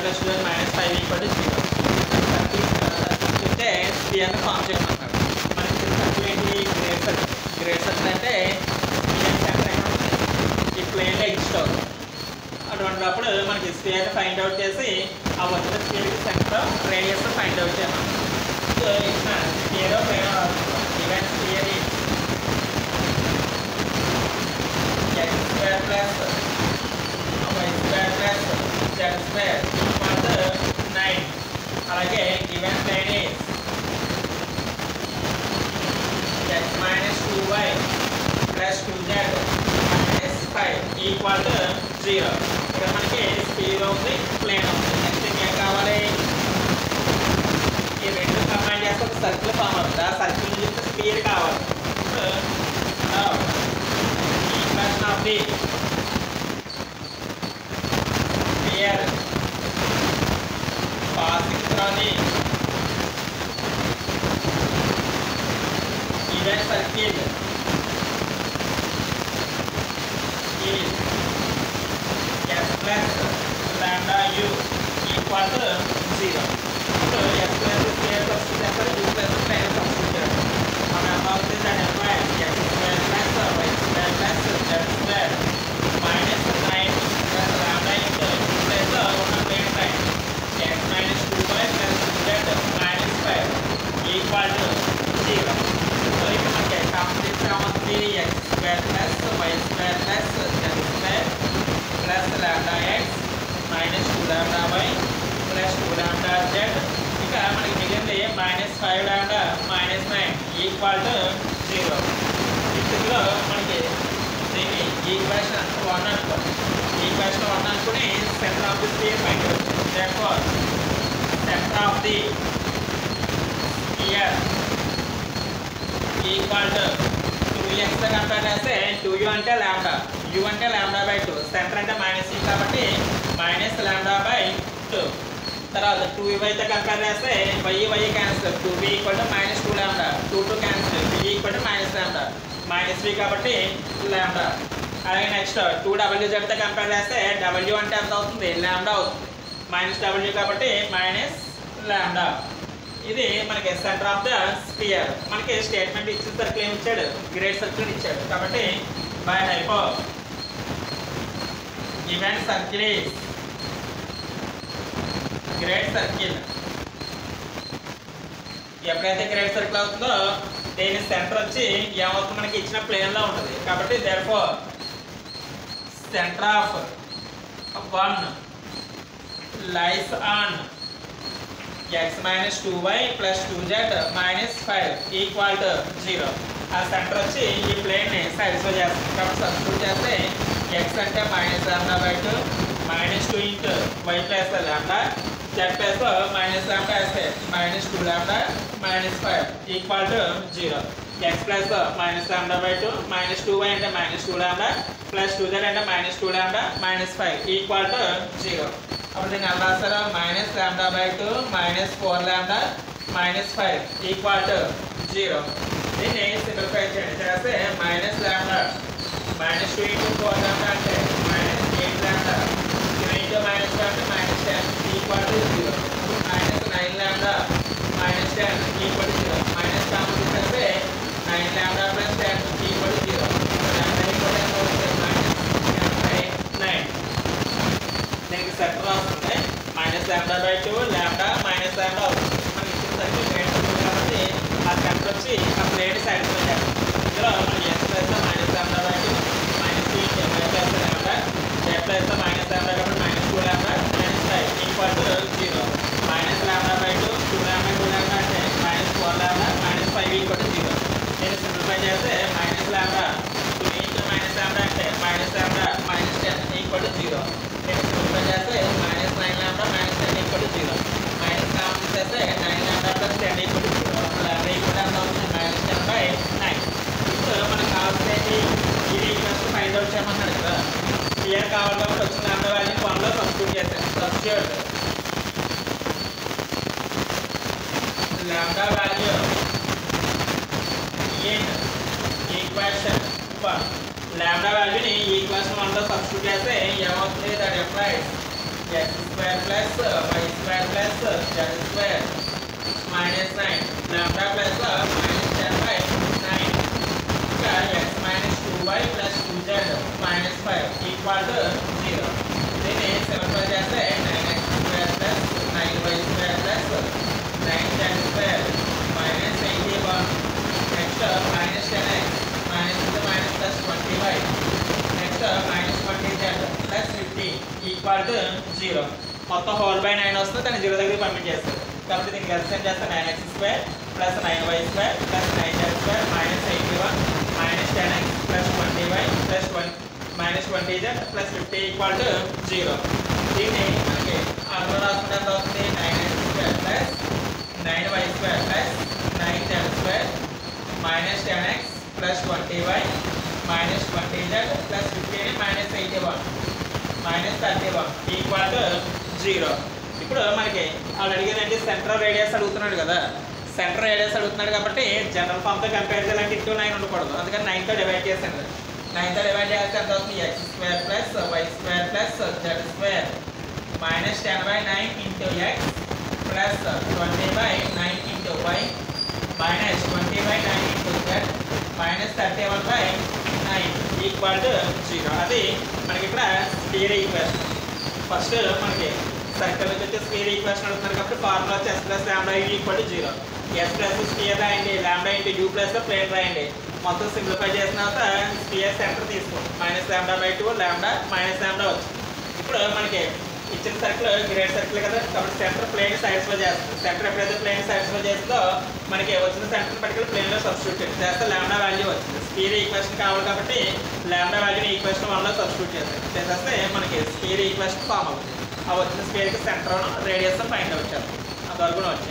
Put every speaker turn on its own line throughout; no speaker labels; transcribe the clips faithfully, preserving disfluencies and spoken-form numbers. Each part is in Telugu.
Plus two minus five equal to zero. Circle అంటే స్పియర్ ఫామ్ చేయమంటారు. మనకి సర్కిల్ ఏంటి? Great circle. గ్రేట్ సర్కిల్ అంటే స్పియర్ సెంటర్ ఎక్కడ ఉంటుంది? ఈ ప్లేన్లో ఎగ్జిస్ట్ అవుతుంది. అటువంటిప్పుడు మనకి స్పియర్ ఫైండ్ అవుట్ చేసి ఆ వచ్చిన స్పియర్కి సెంటర్ రేడియస్ ఫైండ్ అవుట్ చేయమని. సో ఇచ్చిన sphere plane even sphere x square plus y square plus z square equal to nine. అలాగే given plane is x minus two y plus two z minus five equal to zero. ఇక్కడ మనకి స్పియర్ ఉంది, ప్లేన్ ఉంది. నెక్స్ట్ ఇంకేం కావాలి? ఈ రెండు కంబైన్ చేస్తే ఒక సర్కిల్ ఫామ్ అవుతుంది. ఆ సర్కిల్ నుంచి స్పియర్ కావాలి. Equation of the sphere passing through the event circle is s plus lambda u equal to zero. So s plus is here substitute for u plus is here substitute. हमें about this and apply x square plus y square plus z square minus nine plus lambda into u plus one plane time. X minus two y plus z minus five equal to zero. So if we get complete sum of the x square plus y square plus z square plus lambda x minus two lambda y plus two lambda z ఇక మనకి మిగిలింది minus five lambda minus nine equal to zero. ఇందులో మనకి దీన్ని ఈక్వేషన్ వన్ అనుకోండి. ఈక్వేషన్ వన్ అనుకుని center of the sphere find out. Therefore, center of the sphere equal to two x తో కంపేర్ చేస్తే two u అంటే lambda, u అంటే lambda by two, సెంటర్ అంటే మైనస్ u కాబట్టి మైనస్ lambda by two. తర్వాత two y తో కంపేర్ చేస్తే y y cancel, two b equal to minus two lambda, two two cancel, b equal to minus lambda, minus b కాబట్టి lambda. అలాగే నెక్స్ట్ టూ w z తో కంపేర్ చేస్తే w అంటే ఎంత అవుతుంది? lambda అవుతుంది. మైనస్ డబ్ల్యూ కాబట్టి మైనస్ లాంబ్డా. ఇది మనకి సెంటర్ ఆఫ్ ద స్పియర్. మనకి స్టేట్మెంట్ ఇచ్చిన సర్కిల్ ఏమి ఇచ్చాడు? గ్రేట్ సర్కిల్ ఇచ్చాడు. కాబట్టి by hypo given circle is great circle. ఎప్పుడైతే గ్రేట్ సర్కిల్ అవుతుందో దీని సెంటర్ వచ్చి ఏమవుతుంది? మనకి ఇచ్చిన ప్లేన్లో ఉంటుంది. కాబట్టి therefore center of one lies on x minus two y plus two z minus five equal to zero. ఆ సెంటర్ వచ్చి ఈ ప్లేన్ ని సాటిస్ఫై చేస్తుంది. కాబట్టి సబ్స్టిట్యూట్ చేస్తే x అంటే minus lambda by two minus two into y plus lambda z plus minus lambda వేస్తే minus two lambda minus five equal to zero. x plus minus lambda by two minus two why అంటే minus two lambda plus two z అంటే minus two lambda minus five equal to zero. అప్పుడు దీన్ని ఎలా రాస్తారా? Minus lambda by two minus four lambda minus five equal to zero. దీన్ని సింప్లిఫై చేయండి. చేస్తే minus lambda minus two into four lambda అంటే minus eight lambda, three into minus అంటే minus ten equal to zero. Minus nine lambda minus ten equal to zero. Minus complete చేస్తే nine lambda plus ten equal to zero. దీనికి సెంటర్ వస్తుంది minus lambda by two lambda minus lambda అవుతుంది. మనకి ఇచ్చిన సర్కిల్ గ్రేట్ సర్కిల్ కాబట్టి ఆ సెంటర్ వచ్చి ఆ ప్లేన్ సాటిస్ఫై చేస్తుంది. ఇందులో మనం S plus minus lambda by two minus two into y plus lambda z plus minus lambda కాబట్టి minus two lambda minus five equal to zero. Minus lambda by two two lambda two lambda అంటే minus four lambda minus five equal to zero. నేను సింప్లిఫై చేస్తే minus lambda two into minus lambda అంటే minus lambda minus ten equal to zero. నేను సింప్లిఫై చేస్తే minus nine lambda minus ten equal to zero. Minus complete చేస్తే nine lambda plus ten equal to zero. Lambda equal ఎంత అవుతుంది? Minus ten by nine. ఇప్పుడు మనకు కావాల్సినవి ఇది ఈక్వల్స్ ఫైండ్ అవుట్ చేయమన్నాడు కదా. క్లియర్ కావాలి కాబట్టి వచ్చిన లాంబ్డా వాల్యూని వన్లో సబ్స్టిట్యూట్ చేశాను. Substitute lambda value in equation one. Lambda వాల్యూని ఈక్వేషన్ వన్లో సబ్స్టిట్యూట్ చేస్తే ఏమవుతుంది? That implies x square plus y square plus z square minus nine lambda plus minus ten by nine ఇంకా x minus two y plus two z minus five equal to zero. దీన్ని simplify చేస్తే nine x square plus nine y square plus nine z square minus eighty-one. Next minus ten x minus into minus plus twenty y. Next minus twenty z plus fifty equal to zero. మొత్తం హోల్ బై నైన్ వస్తుంది, దాన్ని జీరో దగ్గర పర్మిట్ చేస్తారు. కాబట్టి దీనికి ఎక్స్టెండ్ చేస్తే nine x square plus nine y square plus nine z square minus eighty one minus ten x plus twenty y plus twenty minus twenty z plus fifty equal to zero. దీన్ని మనకి అందులో రాసుకుంటే ఎంత అవుతుంది? Nine x square plus nine y square plus nine z square minus ten x plus twenty y minus twenty z plus fifty minus eighty one minus thirty one equal to zero. ఇప్పుడు మనకి వాళ్ళు అడిగేదంటే సెంట్రల్ రేడియస్ అడుగుతున్నాడు కదా, సెంట్రల్ రేడియస్ అడుగుతున్నాడు కాబట్టి జనరల్ ఫామ్తో కంపేర్ చేయాలంటే ఇంటూ నైన్ ఉండకూడదు, అందుకని నైన్తో డివైడ్ చేశాను. నైన్తో డివైడ్ చేస్తే ఎంత అవుతుంది? X square plus y square plus z square minus ten by nine into x plus twenty by nine into y minus twenty by nine into z minus thirty one by nine equal to zero. అది మనకి ఇక్కడ స్పియర్ ఈక్వేషన్. ఫస్ట్ మనకి సర్కిల్ వచ్చి స్పియర్ ఈక్వేషన్ అడుగుతున్నారు కాబట్టి ఫార్ములా వచ్చి S plus lambda equal to zero. S plus sphere రాయండి, lambda into you plus plane రాయండి. మొత్తం సింప్లిఫై చేసిన తర్వాత స్పియర్ సెంటర్ తీసుకోండి, minus lambda by two lambda minus lambda వచ్చింది. ఇప్పుడు మనకి ఇచ్చిన సర్కిల్ గ్రేట్ సర్కిల్ కదా, కాబట్టి సెంటర్ ప్లేన్ సైడ్స్లో చేస్తుంది. సెంటర్ ఎప్పుడైతే ప్లేన్ సైడ్స్లో చేస్తుందో మనకి వచ్చిన సెంటర్ పట్టుకుని ప్లేన్లో సబ్స్టిట్యూట్ చేస్తే ల్యాండా వాల్యూ వచ్చింది. స్పియర్ ఈక్వేషన్ కావాలి కాబట్టి ల్యాండా వాల్యూని ఈక్వేషన్ వన్లో సబ్స్టిట్యూట్ చేస్తాం చేసేస్తే మనకి స్పియర్ ఈక్వేషన్ ఫామ్ అవుతుంది. ఆ వచ్చిన స్పియర్కి సెంటర్ రేడియస్ ఫైండ్ అవుట్ చేస్తాం. అంతవరకు వచ్చాయి.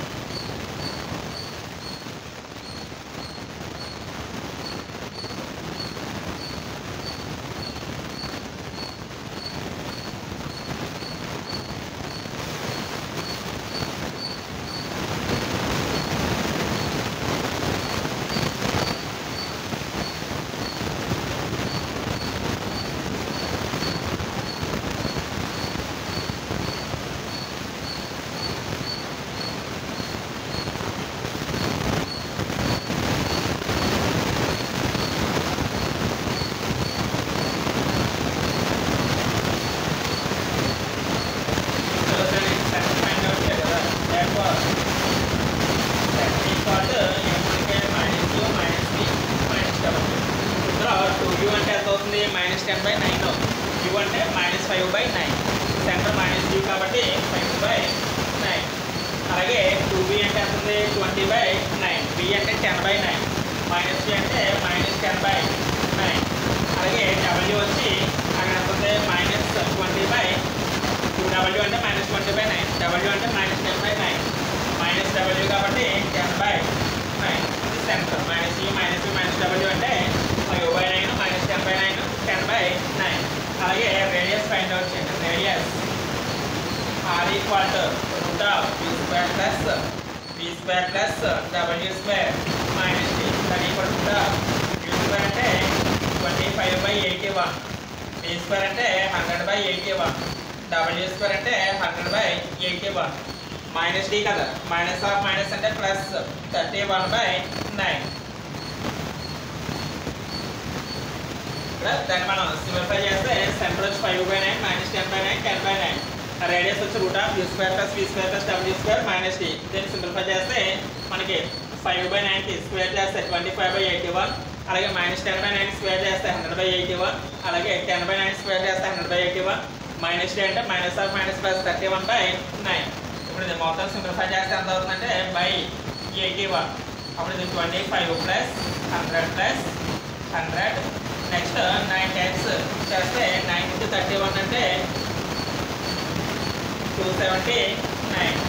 Minus ten by nine u అంటే minus five by nine center minus u కాబట్టి ఫైవ్ బై నైన్. అలాగే టూ బి అంటే ఎంత ఉంది? Twenty by nine. బి అంటే ten by nine. Minus b అంటే మైనస్ టెన్ బై నైన్. అలాగే డబ్ల్యూ వచ్చి అక్కడ ఎంత ఉంది? Minus twenty by two. డబ్ల్యూ అంటే మైనస్ ట్వంటీ బై నైన్. డబ్ల్యూ అంటే minus ten by nine. Minus డబ్ల్యూ కాబట్టి టెన్ బై నైన్. ఇది center minus u minus u minus డబ్ల్యూ అంటే five by nine minus ten by nine ten by nine. అలాగే రేడియస్ ఫైండ్ అవుట్ చేయండి. Radius r equal to root of b square plus b square plus డబ్ల్యూ square minus d that equal to root of b square అంటే twenty five by eighty one, b square అంటే హండ్రెడ్ బై ఎయిటీ వన్, డబ్ల్యూ స్క్వేర్ అంటే hundred by eighty one minus d కదా, మైనస్ ఆఫ్ మైనస్ అంటే plus thirty one by nine. దాన్ని మనం సింప్లిఫై చేస్తే సెంటర్ వచ్చి five by nine minus ten by nine ten by nine. Radius వచ్చి root of u square plus b square plus డబ్ల్యూ స్క్వేర్ మైనస్ డి. దీన్ని సింప్లిఫై చేస్తే మనకి ఫైవ్ బై నైన్కి స్క్వేర్ చేస్తే twenty five by eighty one. అలాగే minus ten by nine square చేస్తే హండ్రెడ్ బై ఎయిటీ వన్. అలాగే టెన్ బై నైన్ స్క్వేర్ చేస్తే hundred by eighty one minus d అంటే minus of minus plus thirty one by nine. ఇప్పుడు ఇది మొత్తం సింప్లిఫై చేస్తే ఎంత అవుతుందంటే బై ఎయిటీ వన్. అప్పుడు ఇది twenty five plus hundred plus hundred. Next nine tens చేస్తే నైన్ ఇంటూ థర్టీ వన్ అంటే టూ సెవెంటీ నైన్.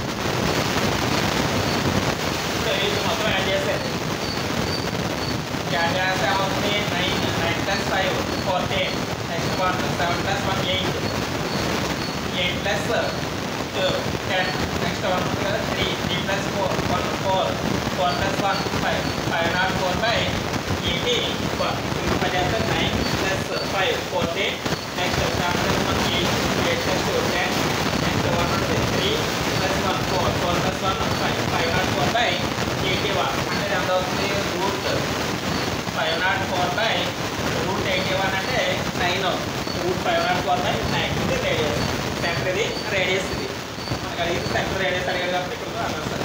ఇప్పుడు ఇది మొత్తం యాడ్ చేసేది. యాడ్ చేస్తే ఏమవుతుంది? Nine nine plus five fourteen. Next one seven plus one eight, eight plus two ten. Next one ఉంది కదా three, three plus four one four, four plus one five, five nought four by eighty one. చేస్తే nine plus five fourteen. Next seven plus one eight, eight plus two ten next one ఉంటుంది three plus one four four plus one five five nought four by eighty one అంటే ఎంత అవుతుంది root five nought four by root eighty one అంటే nine root five nought four by nine ఇది రేడియస్ సెంటర్ ఇది రేడియస్ ఇది మనకి అడిగితే సెంటర్ రేడియస్ అడిగారు కాబట్టి ఇక్కడ అన్నారు సరే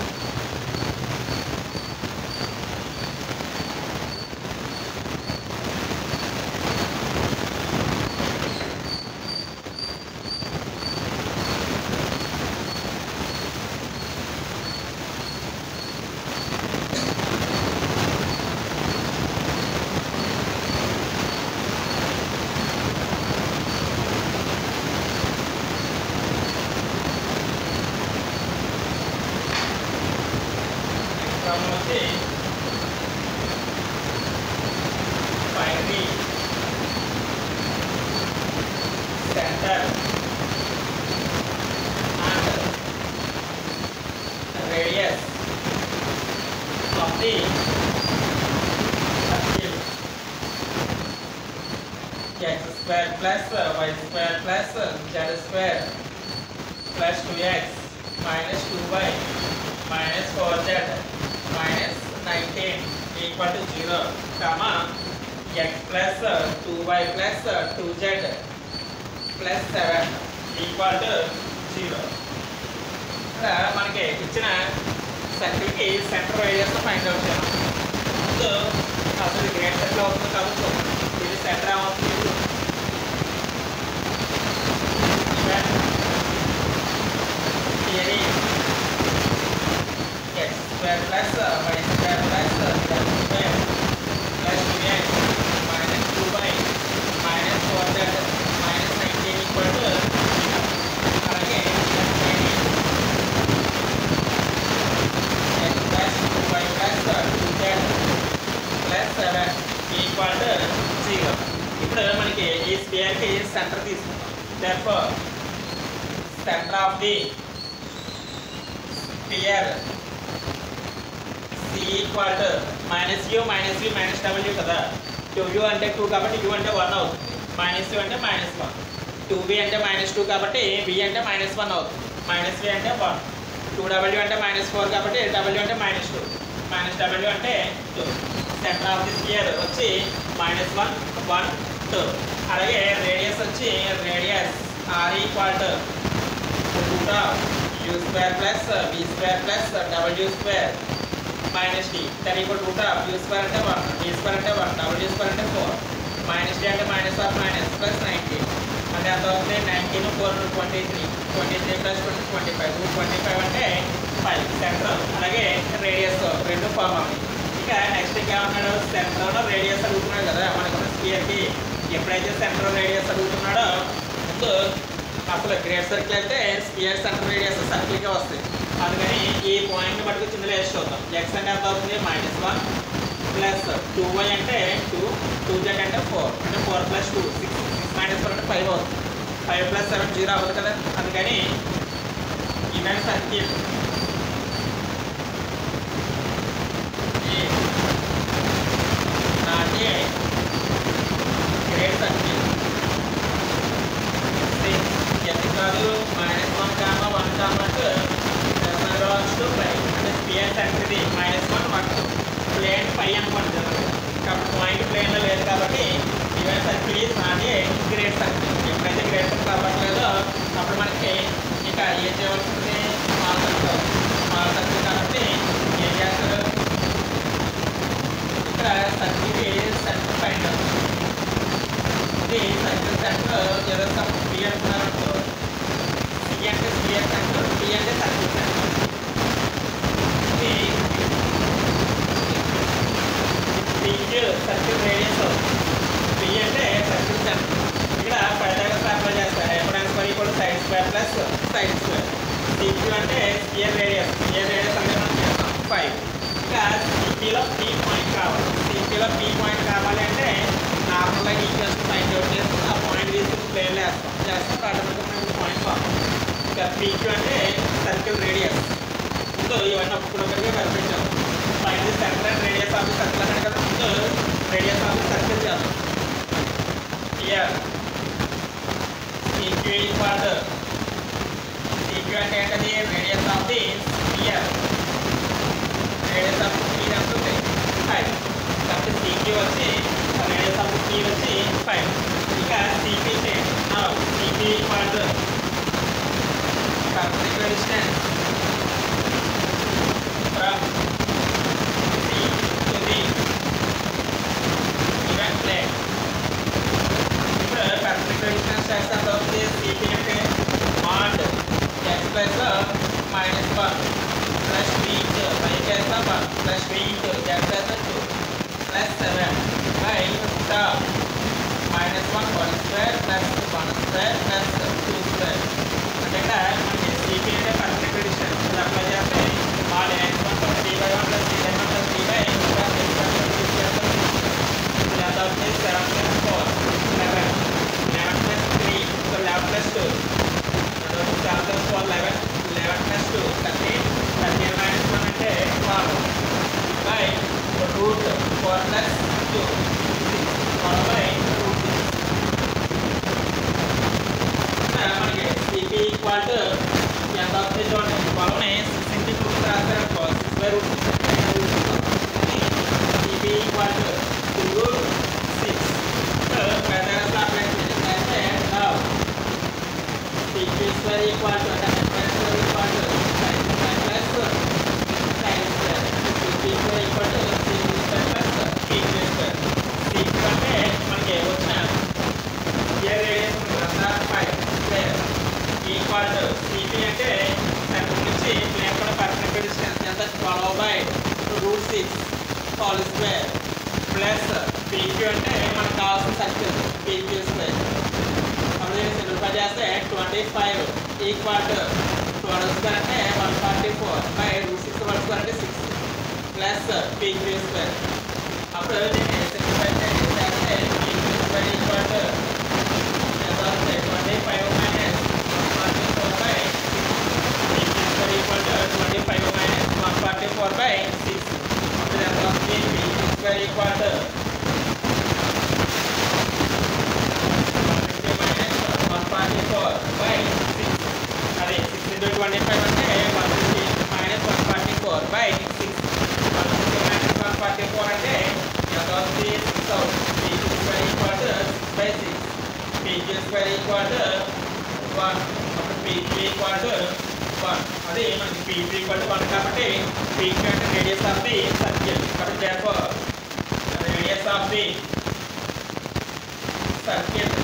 x square plus y square plus z square plus two x minus two y minus four z minus nineteen equal to zero comma x plus two y plus two z plus seven equal to zero. ఇక్కడ మనకి ఇచ్చిన సర్కిల్కి సెంటర్ రేడియస్ ఫైండ్ అవుట్ చేయాలి. ముందు అసలు గ్రేడ్ సెట్లో అవుతుంది కాబట్టి ఇది సెంటర్ ఏమవుతుంది x square plus y square plus z square plus two x minus two y minus four z minus nineteen equal to అలాగే x plus two y plus two z plus seven equal to zero. ఇప్పుడు మనకి ఈ స్పియర్ కి సెంటర్ తీసుకుందాం. therefore center of the sphere c equal to minus u minus v minus w కదా. two u అంటే two కాబట్టి u అంటే one అవుతుంది. minus u అంటే minus one. two v అంటే minus two కాబట్టి v అంటే minus one అవుతుంది. minus v అంటే one. two w అంటే minus four కాబట్టి w అంటే minus two. minus w అంటే two. Centre of the sphere వచ్చి minus one one two. అలాగే రేడియస్ వచ్చి radius r equal to root of u square plus v square plus w square minus d that equal root of u square అంటే one v స్క్వేర్ అంటే one w స్క్వేర్ అంటే four మైనస్ d అంటే minus R minus plus nineteen అంటే ఎంత అవుతుంది nineteen four twenty-three twenty-three plus twenty twenty-five twenty-five అంటే five సెంటర్ అలాగే రేడియస్ రెండు ఫార్మ్ అవుతాయి. ఇక నెక్స్ట్ ఇంకేమన్నాడు సెంటర్ రేడియస్ అడుగుతున్నాడు కదా మనకున్న స్పియర్కి. ఎప్పుడైతే సెంటర్ రేడియస్ అడుగుతున్నాడో ముందు అసలు గ్రేట్ సర్కిల్ అయితే స్పియర్ సెంటర్ రేడియస్ సర్కిల్గా వస్తాయి. అందుకని ఈ పాయింట్ మటుకు కిందలో వేసి చూద్దాం. ఎక్స్ అంటే ఎంత అవుతుంది minus one plus two why అంటే టూ టూ జెడ్ అంటే ఫోర్ అంటే four plus two six six minus four అంటే ఫైవ్ అవుతుంది. ఫైవ్ ప్లస్ సెవెన్ జీరో అవ్వదు కదా. అందుకని event circle not a great circle ఎంత కాదు minus one comma one comma two five అంటే స్పియర్ సెంటర్ ఇది minus one one two plane five అనుకోండి కాబట్టి పాయింట్ ప్లేన్లో లేదు కాబట్టి event circle is not a great circle. ఎప్పుడైతే గ్రేట్ సర్కిల్ అవ్వట్లేదో అప్పుడు మనకి ఇంకా ఏం చేయవలసింది స్మాల్ సర్కిల్ స్మాల్ సర్కిల్ కాబట్టి ఏం చేస్తారు ఇక్కడ సర్కిల్కి సెంటర్ ఫైండ్ అవుతుంది. ఇది సర్కిల్ సెంటర్ ఏదో సి అంటున్నారనుకో సి అంటే స్పియర్ సెంటర్ సి అంటే సర్కిల్ సెంటర్. ఇది సికి సర్కిల్ రేడియస్ అవుతుంది. సి అంటే సర్కిల్ సెంటర్. ఇక్కడ పైథాగరస్ అప్లై చేస్తారు. ఎఫ్ స్క్వేర్ కూడా side square plus side square. CQ అంటే స్పియర్ రేడియస్ స్పియర్ రేడియస్ అంటే మనం చేస్తాం ఫైవ్. ఇంకా సిపిలో పీ పాయింట్ కావాలి. సిపిలో పీ పాయింట్ కావాలి అంటే నార్మల్గా ఈక్వల్స్ ఫైండ్ అవుట్ చేసి ఆ పాయింట్ తీసుకుని ప్లేన్లో వేస్తాం. చేస్తాం ఆటోమేటిక్గా మనకి పాయింట్ కావాలి. ఇంకా పీక్యూ అంటే సర్కిల్ రేడియస్. ముందు ఇవన్నీ ఒక్కొక్కటిగా కనిపించాము. Find the centre and radius of the circle అన్నాడు కదా. ముందు రేడియస్ ఆఫ్ ది సర్కిల్ చేద్దాం. Here PQ equal square plus two square అంటే ఇక్కడ మనకి సిపి అంటే పర్ఫెక్ట్ డిస్టెన్స్ ఇది అప్లై చేస్తే all X one plus three by one plus three by one plus three by ఎంత అవుతుంది seven plus four eleven eleven plus three so eleven plus two seven plus four eleven eleven plus two thirteen thirteen minus one అంటే twelve by root four plus two six twelve by root మనకి సిపి ఈక్వల్ టు ఎంత అవుతుంది చూడండి ట్వెల్వ్ని సిక్స్ ఇంటూ టూ రాస్తారనుకో six by root CP equal to two root six పెద్దగా అప్లై చేస్తే సిపి స్క్వేర్ ఈక్వల్ టు అంటే square equal to sine square plus sine square CP square equal to CP square plus CP square CP అంటే మనకి వచ్చిన ఇయర్ రేడియస్ అంతా five square equal to CP అంటే సెంటర్ నుంచి ప్లేన్ కూడా పర్ఫెక్ట్ డిస్టెన్స్ ఎంత twelve by root six whole square plus PQ అంటే మనకు కావాల్సిన సర్కిల్ పీక్యూ స్క్వేర్ అప్పుడు సింప్లిఫై చేస్తే twenty five equal to twelve square అంటే one forty four by root six one square అంటే సిక్స్ ప్లస్ పీక్యూ స్క్వేర్ అప్పుడు దీన్ని సింప్లిఫై చేస్తే PQ square equal to twenty five minus one forty four by PQ square equal to twenty five minus one forty four by six అప్పుడు ఎంత వస్తుంది PQ square equal to one forty-four by six అదే సిక్స్ into twenty-five అంటే one fifty minus one forty-four by six one fifty minus one forty-four అంటే ఎంత అవుతుంది సిక్స్ అవుతుంది pq square equal to six by six pq square equal to one అప్పుడు pq equal to one అదే మనకి pq equal to one కాబట్టి pq అంటే రేడియస్ ఆఫ్ ది సర్కిల్ కాబట్టి therefore radius of the circle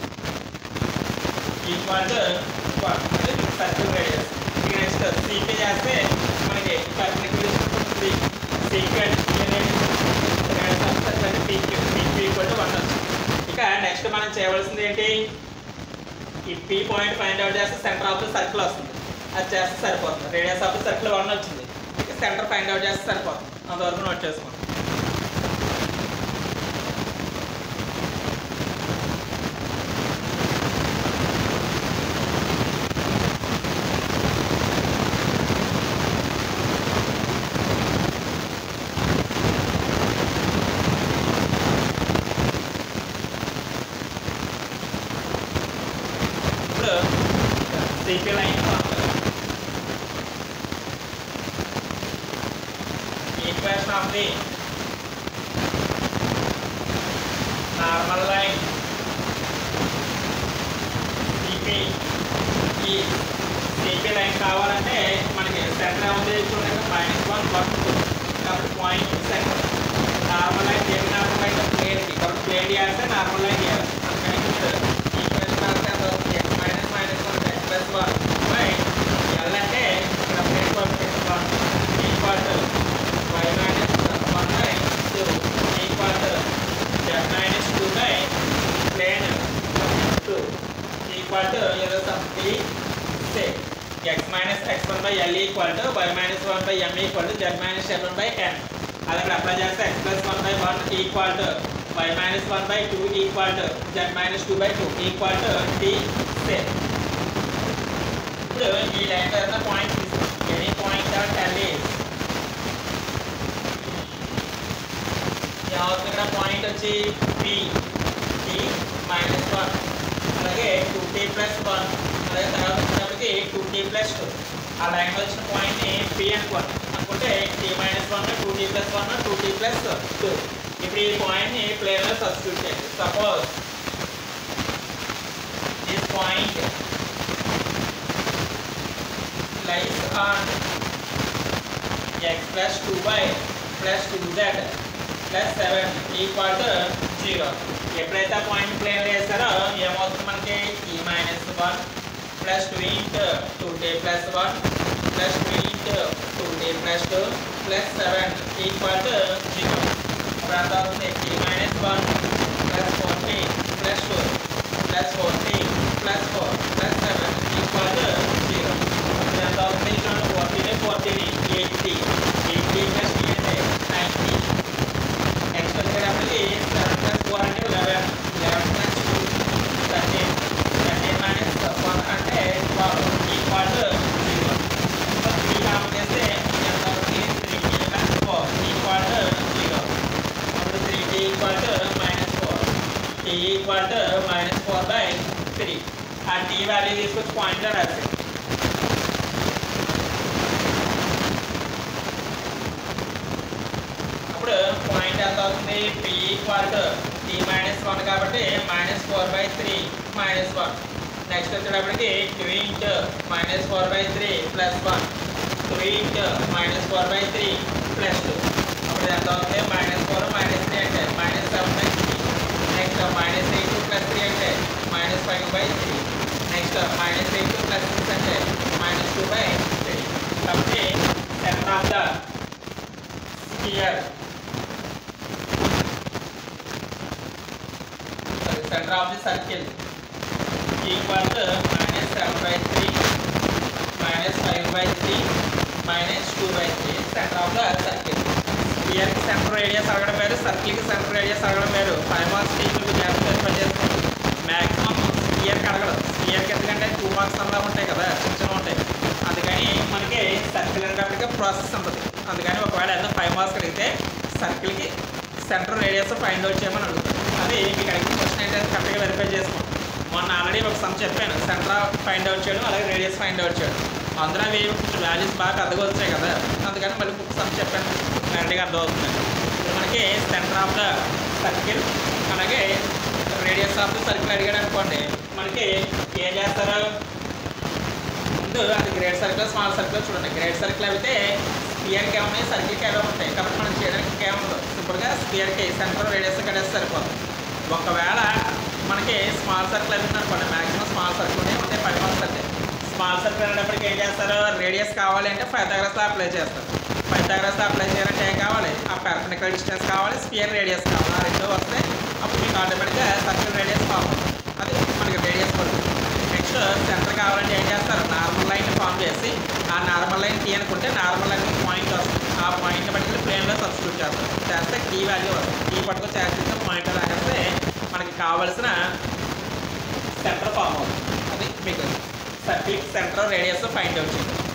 equal to one అంటే సర్కిల్ రేడియస్ ఇక నెక్స్ట్ సిపి చేస్తే మనకి perfect distance sequent radius of circle అంటే PQ PQ equal to one వచ్చింది ఇక నెక్స్ట్ మనం చేయవలసింది ఏంటి ఈ పీ పాయింట్ ఫైండ్ అవుట్ చేస్తే సెంటర్ ఆఫ్ ద సర్కిల్ వస్తుంది అది చేస్తే సరిపోతుంది radius of the circle one వచ్చింది ఇక సెంటర్ ఫైండ్ అవుట్ చేస్తే సరిపోతుంది అంతవరకు నోట్ చేసుకోండి CP line equation of the normal line CP ఈ సిపి లైన్ కావాలంటే మనకి సెంటర్ ఉంది చూడండి మైనస్ వన్ వన్ టూ కాబట్టి point centre normal line a normal line plane కాబట్టి ప్లేన్ చేస్తే నార్మల్ లైన్ చేయాలి అందుకని ఈక్వేషన్ రాస్తే X minus minus one X plus one by L అంటే ఇక్కడ ప్లేన్ పంపించి one equal to Y minus one by two equal to Z minus two by plane two equal to ఏదో సంథి say X minus X one by L equal to Y minus one by M equal to Z minus L one by N అది అక్కడ అప్లై చేస్తే X plus one by one equal to Y minus one by two equal to Z minus two by two equal to T say ఇప్పుడు ఈ లైన్ దగ్గర పాయింట్ తీసుకోండి any point R tell is యావత్ ఇక్కడ పాయింట్ వచ్చి పి టీ మైనస్ వన్ అలాగే టూ టీ ప్లస్ వన్ అలాగే తర్వాత వచ్చేటప్పటికి టూ టీ ప్లస్ టూ ఆ లైన్ వచ్చిన పాయింట్ని పి అనుకోండి అనుకుంటే T minus one two T plus one two T plus two ఇప్పుడు ఈ పాయింట్ని ప్లేన్లో సబ్స్టిట్యూట్ చేయండి suppose this point lies on x plus two y plus two z plus seven equal to zero ఎప్పుడైతే పాయింట్ ప్లేన్ వేస్తారో ఏమవుతుంది మనకి ఈ minus one plus two into two T plus one plus two into two T plus two plus seven equal to zero అప్పుడు ఎంత అవుతుంది ఈ minus one plus four T plus two plus four T plus T equal to minus four by three. ఆ టీ వాల్యూ తీసుకొచ్చి పాయింట్లో రాసి అప్పుడు పాయింట్ ఎంత అవుతుంది? P equal to T minus one కాబట్టి minus four by three minus one. Next వచ్చేటప్పటికి two into minus four by three plus one, two into minus four by three plus two. అప్పుడు ఎంత అవుతుంది? మైనస్ ఫోర్ మైనస్ త్రీ అంటే minus seven by three. Next minus eight two plus three అంటే minus five by three. Next minus eight two plus six అంటే మైనస్ టూ బై త్రీ. కాబట్టి centre of the sphere center of the circle equal to minus seven by three minus five by three minus two by three. Center of the circle. Sphere की center radius అడగడం వేరు, circle की center radius అడగడం వేరు. ఫైవ్ మార్క్స్ టీచర్ విద్యార్థులు పని చేస్తారు. మ్యాక్సిమం స్పియర్ కి అడగడం. స్పియర్కి ఎందుకంటే టూ మార్క్స్ అలా ఉంటాయి కదా, చిన్న చిన్న ఉంటాయి. అందుకని మనకి సర్కిల్ అనేటప్పటికీ ప్రాసెస్ ఉంటుంది. అందుకని ఒకవేళ ఏదైనా ఫైవ్ మార్క్స్ అడిగితే సర్కిల్కి సెంటర్ రేడియస్ ఫైండ్ అవుట్ చేయమని అడుగుతారు. అది మీకు అడిగిన క్వశ్చన్ ఏంటంటే కరెక్ట్గా వెరిఫై చేసుకోండి. మొన్న ఆల్రెడీ ఒక సమ్ చెప్పాను, సెంటర్ ఫైండ్ అవుట్ చేయడం అలాగే రేడియస్ ఫైండ్ అవుట్ చేయడం. అందులో అవి కొంచెం వాల్యూస్ బాగా అర్థగా వచ్చాయి కదా, అందుకని మళ్ళీ ఒక సమ్ చెప్పాను, క్లారిటీగా అర్థమవుతుంది. ఇప్పుడు మనకి సెంటర్ ఆఫ్ ద సర్కిల్ అలాగే రేడియస్ ఆఫ్ ద సర్కిల్ అడిగాడు అనుకోండి, మనకి ఏం చేస్తారు? ముందు అది గ్రేట్ సర్కిల్ స్మాల్ సర్కిల్ చూడండి. గ్రేట్ సర్కిల్ అయితే స్పియర్కి ఏమన్నాయి, సర్కిల్కి ఎలా ఉంటాయి కాబట్టి మనం చేయడానికి ఏముండదు. సింపుల్గా స్పియర్కి సెంటర్ రేడియస్ కడేస్తే సరిపోతుంది. ఒకవేళ మనకి స్మాల్ సర్కిల్ అవుతుంది అనుకోండి, మ్యాక్సిమం స్మాల్ సర్కిల్ ఉంటాయి, ఫైవ్ మార్క్స్ అంటే స్మాల్ సర్కిల్ అనేటప్పటికి ఏం చేస్తారు? రేడియస్ కావాలి అంటే పైథాగరస్ అప్లై చేస్తారు. పైథాగరస్ అప్లై చేయాలంటే ఏం కావాలి? ఆ పెర్పెండిక్యులర్ డిస్టెన్స్ కావాలి, స్పియర్ రేడియస్ కావాలి. ఆ రెండు వస్తే అప్పుడు మీకు ఆటోమేటిక్గా సర్కిల్ రేడియస్ ఫామ్ అవుతుంది. అది మనకి రేడియస్ పడుతుంది. నెక్స్ట్ సెంటర్ కావాలంటే ఏం చేస్తారు? నార్మల్ లైన్ ఫామ్ చేసి ఆ నార్మల్ లైన్ టీ అనుకుంటే నార్మల్ లైన్ పాయింట్ వస్తుంది. ఆ పాయింట్ బట్టి ప్లేన్లో సబ్స్టిట్యూట్ చేస్తారు. చేస్తే టీ వాల్యూ వస్తుంది. టీ పట్టుకు చేస్తే పాయింట్ రాకేస్తే మనకి కావాల్సిన సెంటర్ ఫామ్ అవుతుంది. అది మీకు circle centre radius find out చేయండి.